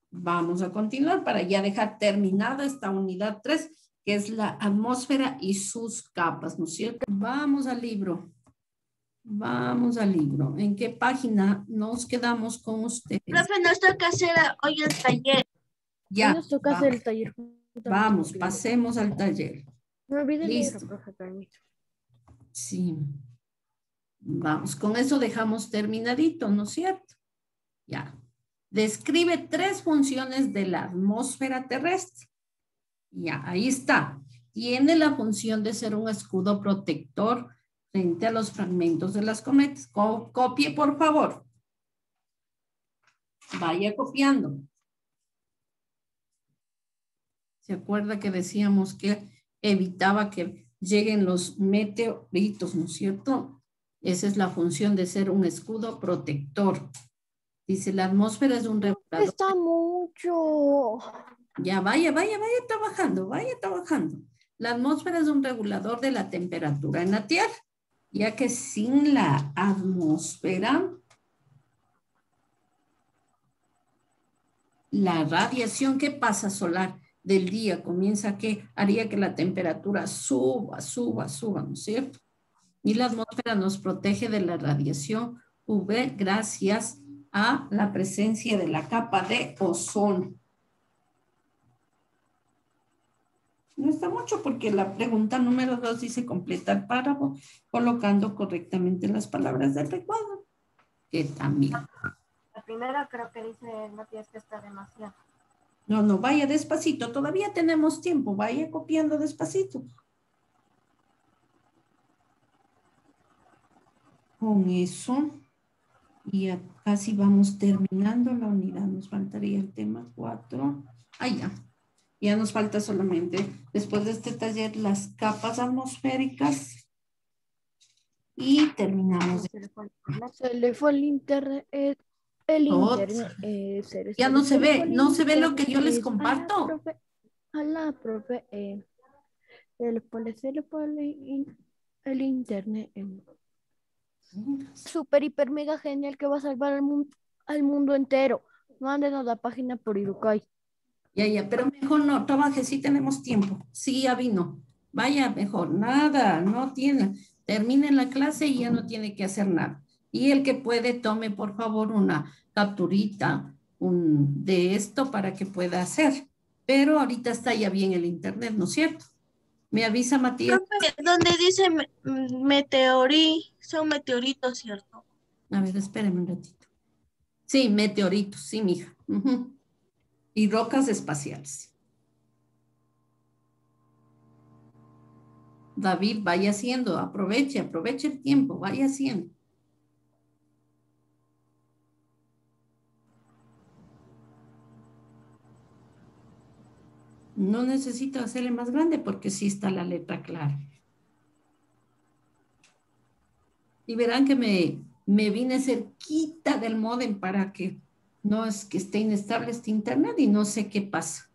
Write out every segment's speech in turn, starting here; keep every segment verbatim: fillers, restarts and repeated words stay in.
Vamos a continuar para ya dejar terminada esta unidad tres, que es la atmósfera y sus capas, ¿no es cierto? Vamos al libro. Vamos al libro. ¿En qué página nos quedamos con ustedes? Profe, nos toca hacer hoy el taller. Ya. Hoy nos toca vamos. hacer el taller. Vamos, pasemos al taller. No olvide el Listo. libro, profe, permiso. Sí. Vamos, con eso dejamos terminadito, ¿no es cierto? Ya. Describe tres funciones de la atmósfera terrestre. Ya, ahí está. Tiene la función de ser un escudo protector frente a los fragmentos de las cometas. Co- copie, por favor. Vaya copiando. ¿Se acuerda que decíamos que evitaba que lleguen los meteoritos, ¿no es cierto? Esa es la función de ser un escudo protector. Dice, la atmósfera es un regulador. Está mucho. Ya, vaya, vaya, vaya trabajando, vaya trabajando. La atmósfera es un regulador de la temperatura en la Tierra, ya que sin la atmósfera, la radiación que pasa solar del día comienza que haría que la temperatura suba, suba, suba, ¿no es cierto? Y la atmósfera nos protege de la radiación U V gracias a la presencia de la capa de ozono. No está mucho porque la pregunta número dos dice completa el párrafo colocando correctamente las palabras del recuadro, que también. La primera creo que dice no tienes que estar demasiado. No, no, vaya despacito, todavía tenemos tiempo, vaya copiando despacito. Con eso, y ya casi vamos terminando la unidad, nos faltaría el tema cuatro. Ahí ya, ya nos falta solamente, después de este taller, las capas atmosféricas. Y terminamos. Se le fue el internet. Se le fue el internet. eh, El Todo. internet. eh, se le- Ya se no le- se le ve, fue el no se ve lo que yo les internet. comparto. A la profe. A la profe. eh, se le fue, se le fue el, in- el internet. eh. Super, hiper, mega genial que va a salvar al, mundo al mundo entero. Mándenos la página por Irukai. Ya, ya, pero mejor no, trabaje, sí tenemos tiempo. Sí, ya vino. Vaya, mejor, nada, no tiene. Termine la clase y ya no tiene que hacer nada. Y el que puede, tome por favor una capturita un, de esto para que pueda hacer. Pero ahorita está ya bien el internet, ¿no es cierto? Me avisa Matías. Profe, donde dice me- meteorí, son meteoritos, ¿cierto? A ver, espéreme un ratito. Sí, meteoritos, sí, mija. Ujú. Y rocas espaciales. David, vaya haciendo, aproveche, aproveche el tiempo, vaya haciendo. No necesito hacerle más grande porque sí está la letra clara. Y verán que me, me vine cerquita del módem para que no es que esté inestable este internet y no sé qué pasa.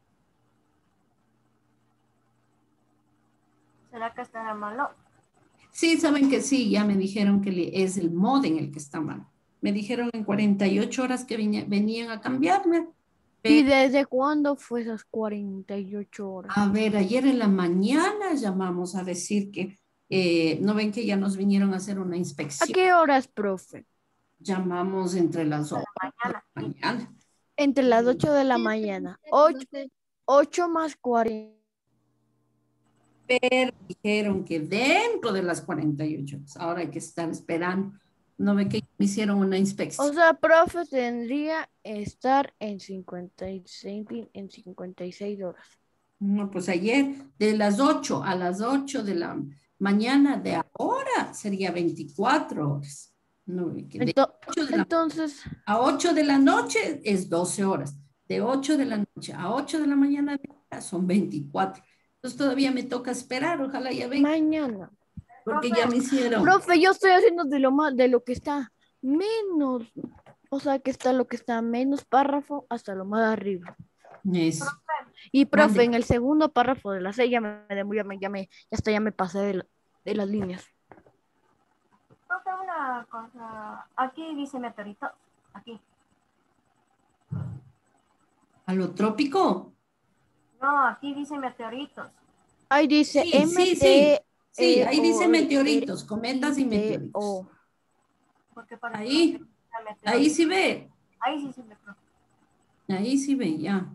¿Será que estará malo? Sí, saben que sí, ya me dijeron que es el módem el que está mal. Me dijeron en cuarenta y ocho horas que venían a cambiarme. ¿Y desde cuándo fue esas cuarenta y ocho horas? A ver, ayer en la mañana llamamos a decir que, eh, ¿no ven que ya nos vinieron a hacer una ¿A inspección? qué horas, profe? Llamamos entre las De ocho la de la mañana. mañana. Entre las ocho de la mañana. ocho más cuarenta. Pero dijeron que dentro de las cuarenta y ocho horas, ahora hay que estar esperando. ¿No ve que me hicieron una O inspección? sea, profe, tendría que estar en cincuenta y seis, en cincuenta y seis horas. No, pues ayer de las ocho a las ocho de la mañana de ahora sería veinticuatro horas. No, ve que de Ento- ocho de la entonces, a ocho de la noche es doce horas. De ocho de la noche a ocho de la mañana de ahora son veinticuatro. Entonces todavía me toca esperar, ojalá ya venga, mañana. porque ya me hicieron. Profe, yo estoy haciendo de lo más, de lo que está menos, o sea, que está lo que está menos párrafo hasta lo más arriba. Eso. Y profe, Mande. en el segundo párrafo de la seis ya me, ya me, ya me, ya hasta ya me pasé de, la- de las líneas. Profe, una cosa. Aquí dice meteorito. Aquí. ¿Alotrópico? No, aquí dice meteoritos. Ahí dice Sí, M sí, sí. T Sí, E ahí O dice R meteoritos, cometas y I T meteoritos. O. Porque para el Ahí, profe era meteorito. ahí sí ve. Ahí sí se me profe. Ahí sí ve, ya.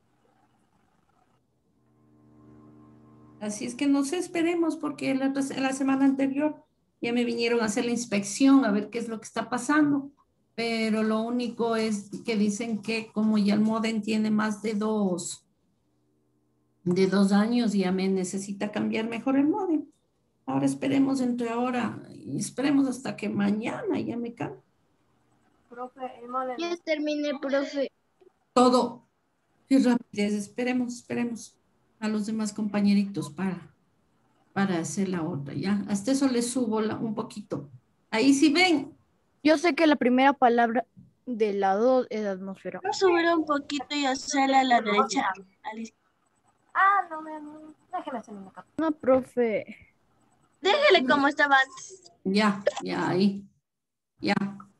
Así es que nos esperemos porque la, otra- la semana anterior ya me vinieron a hacer la inspección a ver qué es lo que está pasando. Pero lo único es que dicen que como ya el modem tiene más de dos, de dos años, ya me necesita cambiar mejor el modem. Ahora esperemos entre ahora y esperemos hasta que mañana ya me cambie. Profe, el modelo. Ya terminé, profe. Todo. Qué rapidez. Esperemos, esperemos a los demás compañeritos para, para hacer la otra, ¿ya? Hasta eso le subo la- un poquito. Ahí sí ven. Yo sé que la primera palabra de la dos es atmósfera. Voy a subir un poquito y hacerle a la derecha. A la izquierda. Ah, no, me, no, déjeme hacer una capa. No, profe. Déjele como estaba antes. Ya, ya, ahí. Ya.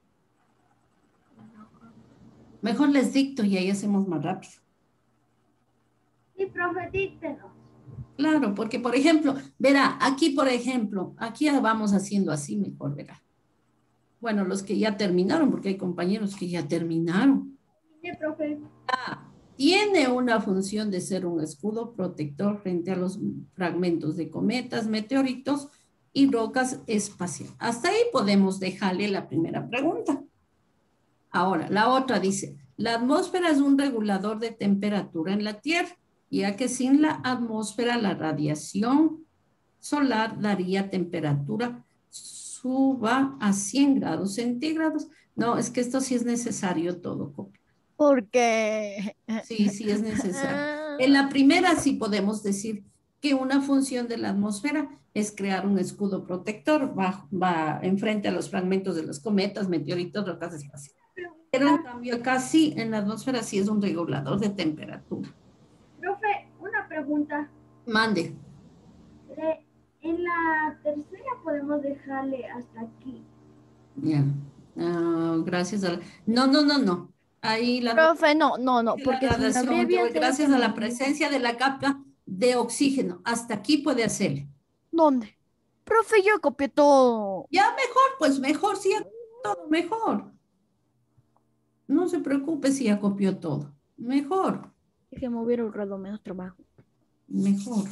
Mejor les dicto y ahí hacemos más rápido. Sí, profe, díctenos. Claro, porque por ejemplo, verá, aquí por ejemplo, aquí ya vamos haciendo así mejor, verá. Bueno, los que ya terminaron, porque hay compañeros que ya terminaron. Sí, profe. Ah, tiene una función de ser un escudo protector frente a los fragmentos de cometas, meteoritos y rocas espaciales. Hasta ahí podemos dejarle la primera pregunta. Ahora, la otra dice, la atmósfera es un regulador de temperatura en la Tierra, ya que sin la atmósfera la radiación solar daría temperatura suba a cien grados centígrados. No, es que esto sí es necesario todo, copia. Porque. Sí, sí es necesario. En la primera sí podemos decir que una función de la atmósfera es crear un escudo protector, va, va enfrente a los fragmentos de los cometas, meteoritos, rocas espaciales. Pero en cambio acá sí, en la atmósfera sí es un regulador de temperatura. Profe, una pregunta. Mande. Le- en la tercera podemos dejarle hasta aquí. Ya. Ah, gracias a la... No, no, no, no. Ahí la... Profe, no, no, no, la porque si radiación, sabría bien. gracias a la presencia de la capa de oxígeno. Hasta aquí puede hacerle. ¿Dónde? Profe, yo copié todo. Ya mejor, pues mejor, sí, todo mejor. No se preocupe si ya copió todo. Mejor, Es que me hubiera ahorrado menos trabajo. mejor.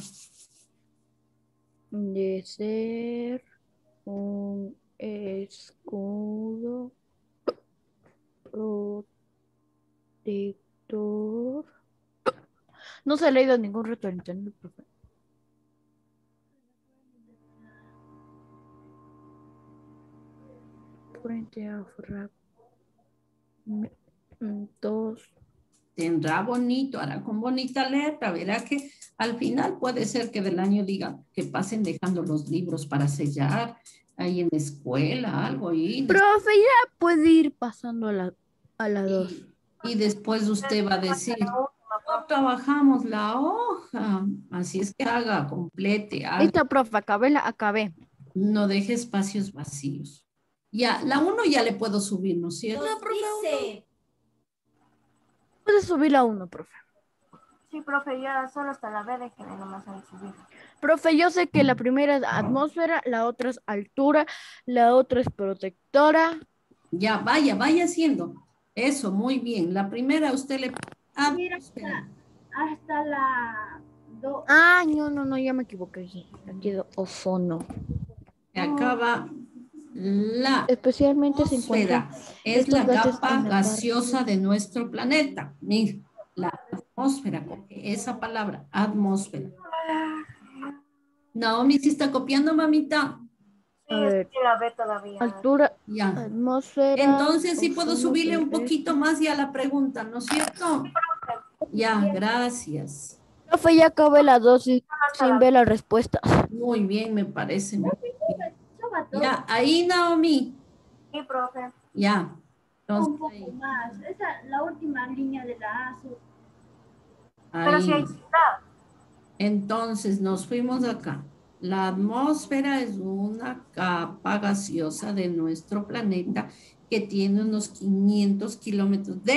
De ser un escudo protector. No se ha leído ningún reto de internet, profe. Frente a fragmentos. Tendrá bonito, hará con bonita letra. Verá que al final puede ser que del año digan que pasen dejando los libros para sellar ahí en la escuela, algo ahí. Profe, ya puede ir pasando a la, a la dos. Y, y después usted va a decir, no trabajamos la hoja. Así es que haga, complete, haga. Esta profe, acabé, la acabé. No deje espacios vacíos. Ya, la uno ya le puedo subir, ¿no es cierto? Nos dice. Puedes subir a uno, profe. Sí, profe, ya solo hasta la B de que no más han subido. Profe, yo sé que la primera es atmósfera, la otra es altura, la otra es protectora. Ya, vaya, vaya haciendo. Eso, muy bien. La primera usted le... Ah, Mira, hasta, hasta la dos. Ah, no, no, no, ya me equivoqué. Aquí quedó ozono. acaba la Especialmente se atmósfera. encuentran Es estos la gases capa en la gaseosa de nuestro planeta. Mira, la atmósfera, coge esa palabra, atmósfera. Naomi, ¿sí está copiando, mamita? Sí, A ver, sí, la B todavía. altura, Ya. atmósfera. Entonces sí puedo ozono subirle un terrestre. poquito más ya la pregunta, ¿no es cierto? Ya, gracias. Profe, ya acabé la dosis sin ver las respuestas. Muy bien, me parece. muy bien. Suba todo. Ya, ahí, Naomi. Sí, profe. Ya. Un Entonces, poco ahí. más. Esa la última línea de la A. sí. Ahí. Pero si ahí está. Entonces nos fuimos acá. La atmósfera es una capa gaseosa de nuestro planeta que tiene unos quinientos kilómetros de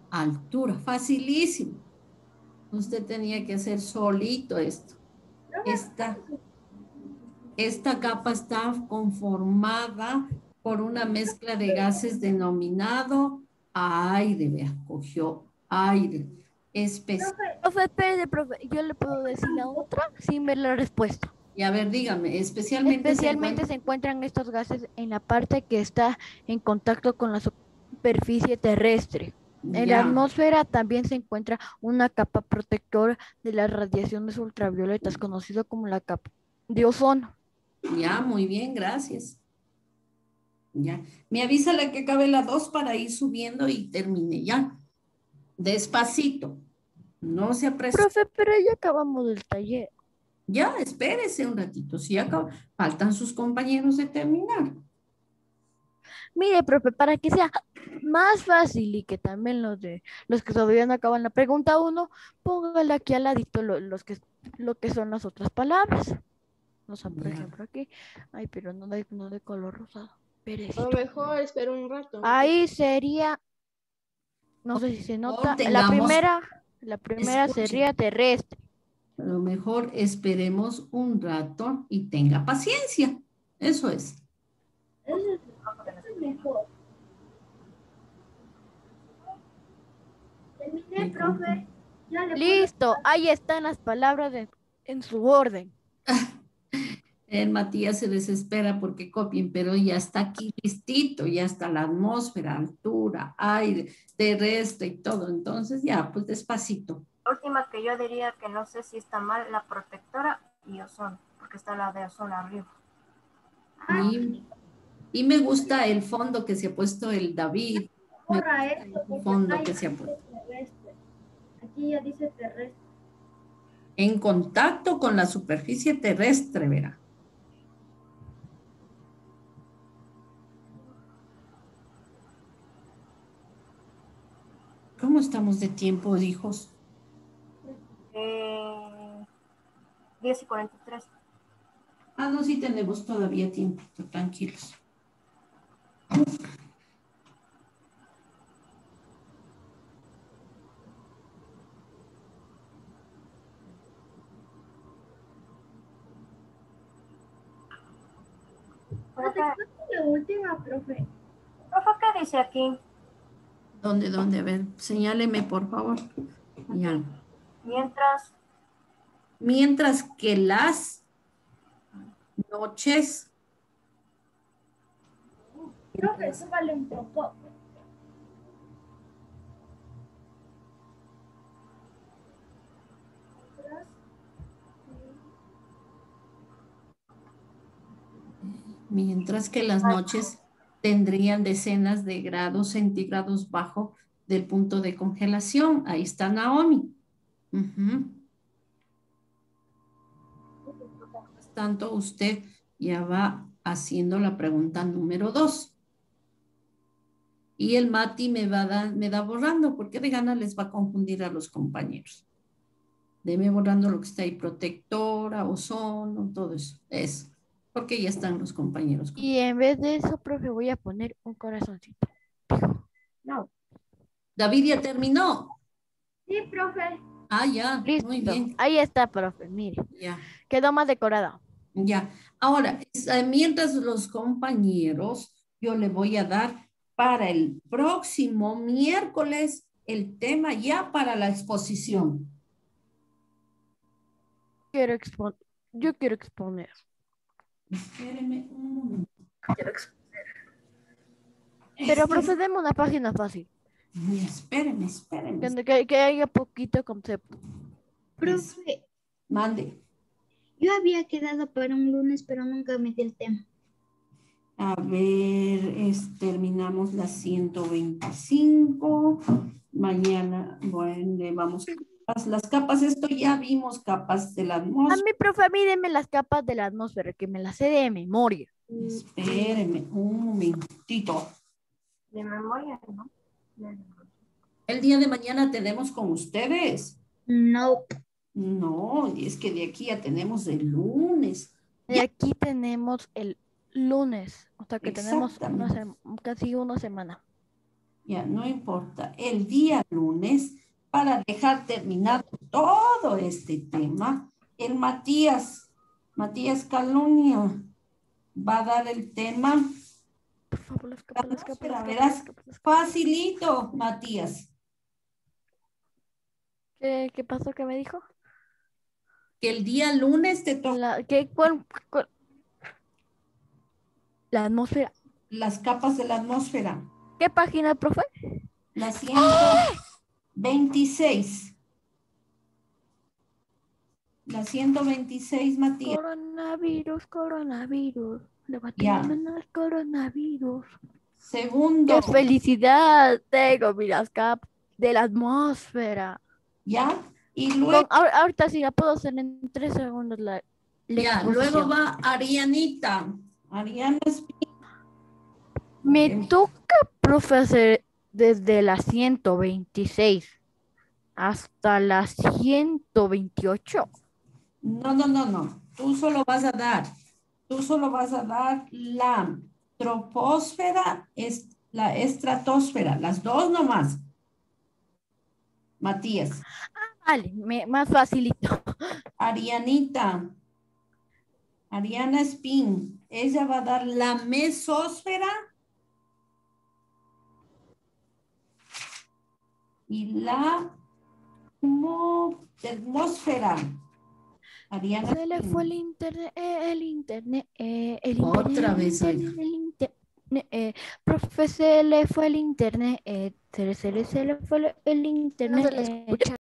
altura. Facilísimo. Usted tenía que hacer solito esto. Esta, esta capa está conformada por una mezcla de gases denominado aire. Vea, cogió aire. Especial. Profe, espere, profe, yo le puedo decir la otra sin ver la respuesta. Y a ver, dígame, especialmente, Especialmente se encuentran estos gases en la parte que está en contacto con la superficie terrestre. En ya, la atmósfera también se encuentra una capa protectora de las radiaciones ultravioletas, conocido como la capa de ozono. ya, muy bien, gracias. Ya, me avisa la que acabe la dos para ir subiendo y termine, ya. Despacito, no se apresure. Profe, pero ya acabamos del taller. Ya, espérese un ratito, si acaba, faltan sus compañeros de terminar. Mire, profe, para que sea más fácil y que también los de los que todavía no acaban la pregunta uno, póngale aquí al ladito lo, los que, lo que son las otras palabras. O sea, por Ya. ejemplo, aquí. Ay, pero no de, no de color rosado. A lo Perecito. mejor espero un rato. Ahí sería, no sé si se nota, la tengamos- primera, la primera Escuche. sería terrestre. A lo mejor esperemos un rato y tenga paciencia. Eso es. Eso es, eso es mejor. Terminé, Me profe. Ya le puedo- Listo, ahí están las palabras de- en su orden. El Matías se desespera porque copien, pero ya está aquí listito, ya está la atmósfera, altura, aire, terrestre y todo. Entonces ya, pues despacito. La última que yo diría que no sé si está mal, la protectora y ozono, porque está la de ozono arriba. Y, y me gusta el fondo que se ha puesto el David. Me Borra gusta esto el porque fondo acá que ya se ha dice puesto. terrestre. Aquí ya dice terrestre. En contacto con la superficie terrestre, verá. ¿Cómo estamos de tiempo, hijos? Eh, diez y cuarenta y tres. Ah, no, sí tenemos todavía tiempo, tranquilos. Profe, La última, profe. profe, ¿qué dice aquí? ¿Dónde, dónde? A ver, señáleme, por favor. Ya. Mientras, Mientras que las noches, Profe, súbale un poco. mientras que las noches tendrían decenas de grados centígrados bajo del punto de congelación. Ahí está Naomi. Ujú. Mientras tanto, usted ya va haciendo la pregunta número dos. Y el Mati me va a dar, me da borrando, porque de gana les va a confundir a los compañeros. Deme borrando lo que está ahí, protectora, ozono, todo eso. Eso, porque ya están los compañeros. Y en vez de eso, profe, voy a poner un corazoncito. no. David ya terminó. Sí, profe. Ah, ya, Listo. muy bien. Ahí está, profe, mire. Ya, Quedó más decorada. ya. Ahora, es- eh, mientras los compañeros, yo le voy a dar para el próximo miércoles el tema ya para la exposición. Quiero exponer. Yo quiero exponer. Espéreme un momento. Pero, Es que- profe, deme una página fácil. Espéreme, espéreme. Que, que, que haya poquito concepto. Profe, Mande. yo había quedado para un lunes, pero nunca me di el tema. A ver, es- terminamos las ciento veinticinco. Mañana, bueno, le vamos capas. Las capas, esto ya vimos capas de la A atmósfera. mi profe, a mí deme las capas de la atmósfera, que me las sé de memoria. Espéreme un momentito. De memoria, ¿no? De- El día de mañana tenemos con ustedes. No. No, y es que de aquí ya tenemos el lunes. Y Ya. aquí tenemos el lunes, o sea que tenemos una Exactamente. sem- casi una semana. Ya, no importa. El día lunes, para dejar terminado todo este tema, el Matías, Matías Calumnia, va a dar el tema. Por favor, las capas, las capas, Espera, las capas, verás, las capas, las capas. facilito, Matías, ¿Qué, qué pasó? ¿Qué me dijo? que el día lunes te toca La, ¿qué, cuál, cuál? La atmósfera. las capas de la atmósfera, ¿Qué página, profe? la ciento veintiséis. La ciento veintiséis, Matías. Coronavirus, coronavirus. Ya. Debatimos coronavirus. Segundo, ¡Qué felicidad! Tengo, mira, las capas de la atmósfera. ¿ya? Y Con, luego, ahor- ahorita sí la puedo hacer en tres segundos la, la ya, luego exposición. va Arianita. Ariana Espín. Me Ok. toca, profe, hacer desde la ciento veintiséis hasta la ciento veintiocho. No, no, no, no. Tú solo vas a dar, tú solo vas a dar la troposfera, es la estratosfera, las dos nomás. Matías. Vale, me, más facilito. Arianita. Ariana Spin. Ella va a dar la mesósfera y la termo- termósfera. Ariana Se le Spin. fue el internet, eh, el internet, eh, el Otra internet, el vez, internet, oiga. el internet. Eh, profe, se le fue el internet, eh, se, le- se, le- se le fue el, el internet. No se le eh. escucha.